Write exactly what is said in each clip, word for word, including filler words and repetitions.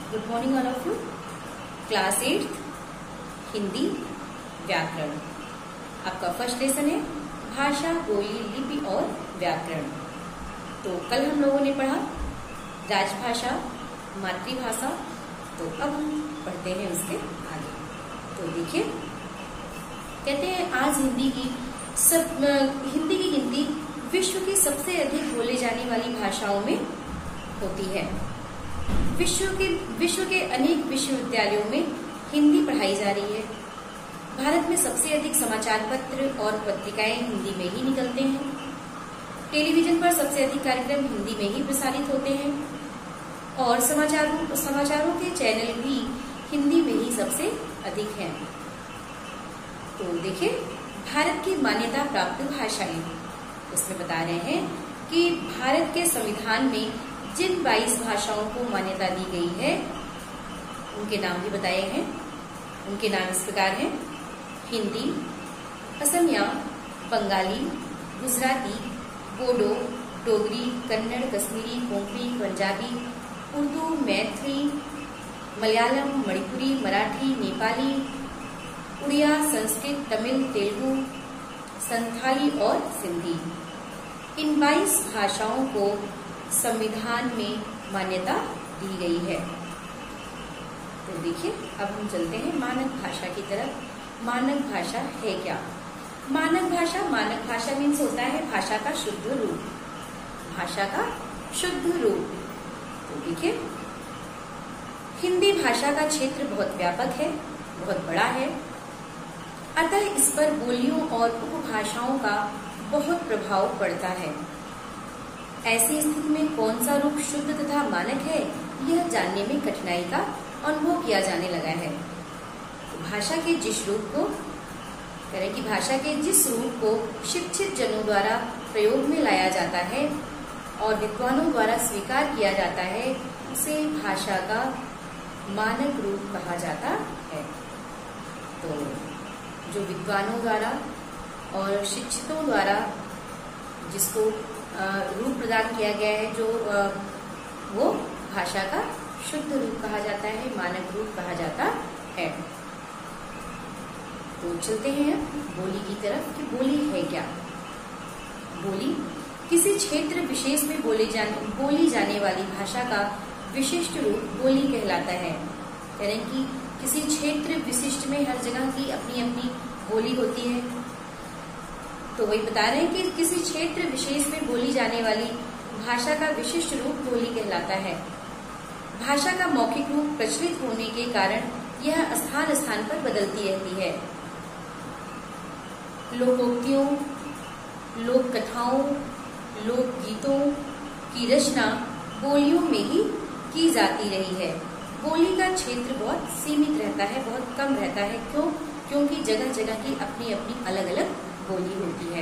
Good morning all of you. Class eight Hindi व्याकरण, आपका first lesson है भाषा, बोली, लिपि और व्याकरण। तो कल हम लोगों ने पढ़ा राजभाषा, मातृभाषा, तो अब हम पढ़ते हैं उसके आगे। तो देखिए, कहते हैं आज हिंदी की सब हिंदी की गिनती विश्व की सबसे अधिक बोले जाने वाली भाषाओं में होती है। विश्व के विश्व के अनेक विश्वविद्यालयों में हिंदी पढ़ाई जा रही है। भारत में सबसे अधिक समाचार पत्र और पत्रिकाएं हिंदी में ही निकलते हैं। टेलीविजन पर सबसे अधिक कार्यक्रम हिंदी में ही प्रसारित होते हैं और समाचारों समाचारों के चैनल भी हिंदी में ही सबसे अधिक हैं। तो देखिए, भारत की मान्यता प्राप्त भाषाएं, उसमें बता रहे हैं कि भारत के संविधान में जिन बाईस भाषाओं को मान्यता दी गई है उनके नाम भी बताए हैं। उनके नाम इस प्रकार हैं: हिंदी, असमिया, बंगाली, गुजराती, बोडो, डोगरी, कन्नड़, कश्मीरी, कोंकणी, पंजाबी, उर्दू, मैथिली, मलयालम, मणिपुरी, मराठी, नेपाली, उड़िया, संस्कृत, तमिल, तेलुगु, संथाली और सिंधी। इन बाईस भाषाओं को संविधान में मान्यता दी गई है। तो देखिए, अब हम चलते हैं मानक भाषा की तरफ। मानक भाषा है क्या? मानक भाषा मानक भाषा मीन्स होता है भाषा का शुद्ध रूप। भाषा का शुद्ध रूप। तो देखिए, हिंदी भाषा का क्षेत्र बहुत व्यापक है, बहुत बड़ा है, अतः इस पर बोलियों और उपभाषाओं का बहुत प्रभाव पड़ता है। ऐसी स्थिति में कौन सा रूप शुद्ध तथा मानक है, यह जानने में कठिनाई का अनुभव किया जाने लगा है। तो भाषा के जिस रूप को करें कि भाषा के जिस रूप को शिक्षित जनों द्वारा प्रयोग में लाया जाता है और विद्वानों द्वारा स्वीकार किया जाता है, उसे भाषा का मानक रूप कहा जाता है। तो जो विद्वानों द्वारा और शिक्षितों द्वारा जिसको रूप प्रदान किया गया है, जो वो भाषा का शुद्ध रूप कहा जाता है, मानक रूप कहा जाता है। तो चलते हैं बोली की तरफ कि बोली है क्या। बोली किसी क्षेत्र विशेष में बोले जाने बोली जाने वाली भाषा का विशिष्ट रूप बोली कहलाता है। यानी कि किसी क्षेत्र विशिष्ट में हर जगह की अपनी अपनी बोली होती है। तो वही बता रहे हैं कि किसी क्षेत्र विशेष में बोली जाने वाली भाषा का विशिष्ट रूप बोली कहलाता है। भाषा का मौखिक रूप प्रचलित होने के कारण यह स्थान स्थान पर बदलती रहती है। लोकोक्तियों, लोक कथाओं, लोकगीतों की रचना बोलियों में ही की जाती रही है। बोली का क्षेत्र बहुत सीमित रहता है, बहुत कम रहता है। क्यों? क्योंकि जगह जगह की अपनी अपनी अलग अलग बोली होती है।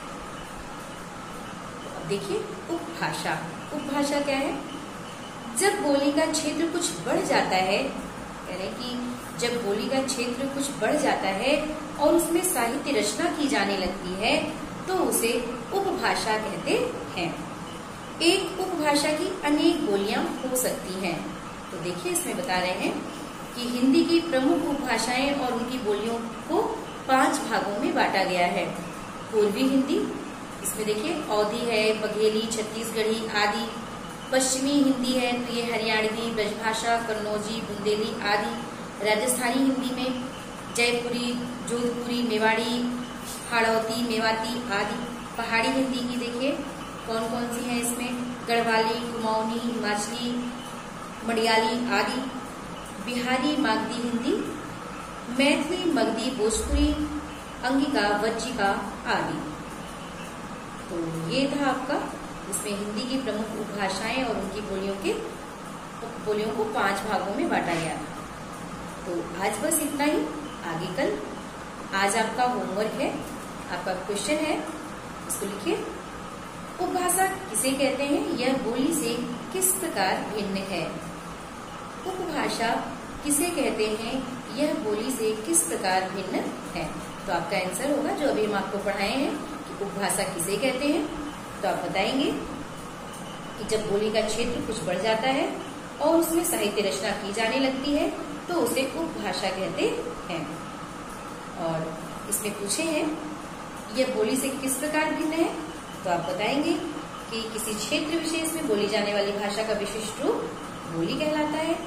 अब देखिए, उपभाषा। उपभाषा क्या है? जब बोली का क्षेत्र कुछ बढ़ जाता है, यानी कि जब बोली का क्षेत्र कुछ बढ़ जाता है और उसमें साहित्य रचना की जाने लगती है, तो उसे उपभाषा कहते हैं। एक उपभाषा की अनेक बोलियां हो सकती हैं। तो देखिए, इसमें बता रहे हैं कि हिंदी की प्रमुख उपभाषाएं और उनकी बोलियों को पांच भागों में बांटा गया है। पूर्वी हिंदी, इसमें देखिए अवधी है, बघेली, छत्तीसगढ़ी आदि। पश्चिमी हिंदी है, तो ये हरियाणवी, ब्रजभाषा, कन्नौजी, बुंदेली आदि। राजस्थानी हिंदी में जयपुरी, जोधपुरी, मेवाड़ी, हाड़ौती, मेवाती आदि। पहाड़ी हिंदी की देखिए कौन कौन सी है इसमें: गढ़वाली, कुमाऊनी, हिमाचली, मडियाली आदि। बिहारी मागधी हिंदी, मैथिली, मगधी, भोजपुरी, अंगिका, वज्जिका आदि। तो ये था आपका, इसमें हिंदी की प्रमुख उपभाषाएं और उनकी बोलियों के बोलियों को पांच भागों में बांटा गया था। तो आज बस इतना ही, आगे कल। आज आपका होमवर्क है, आपका क्वेश्चन है, इसको लिखिए। उपभाषा किसे कहते हैं? यह बोली से किस प्रकार भिन्न है? उपभाषा किसे कहते हैं? यह बोली से किस प्रकार भिन्न है? तो आपका आंसर होगा जो अभी हम आपको पढ़ाए हैं कि उपभाषा किसे कहते हैं। तो आप बताएंगे कि जब बोली का क्षेत्र कुछ बढ़ जाता है और उसमें साहित्य रचना की जाने लगती है तो उसे उपभाषा कहते हैं। और इसमें पूछे हैं यह बोली से किस प्रकार भिन्न है, तो आप बताएंगे कि किसी क्षेत्र विशेष में बोली जाने वाली भाषा का विशिष्ट रूप बोली कहलाता है।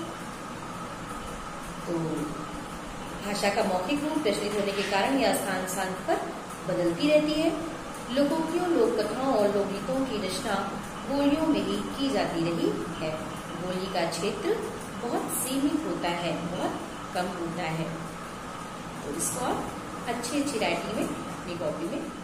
तो भाषा का मौखिक रूप प्रचलित होने के कारण यह स्थान स्थान पर बदलती रहती है। लोकोक्तियों, लोक कथाओं और लोकगीतों की रचना बोलियों में ही की जाती रही है। बोली का क्षेत्र बहुत सीमित होता है, बहुत कम होता है। तो इसको आप अच्छी अच्छी राइटिंग में अपनी कॉपी में